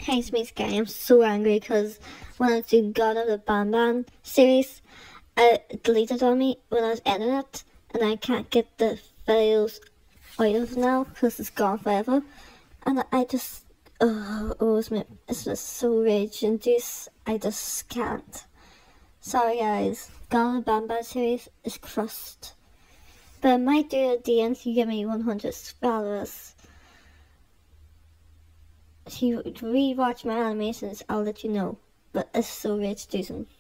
hates me, Sky. I'm so angry because when I do God of the Banban series, it deleted on me when I was editing it, and I can't get the files out of now because it's gone forever. And I just, it's just so rage induced. I just can't. Sorry guys, God of the Banban series is crushed. But I might do it at the end if you give me 100 followers. If you rewatch my animations, I'll let you know. But it's so rage inducing.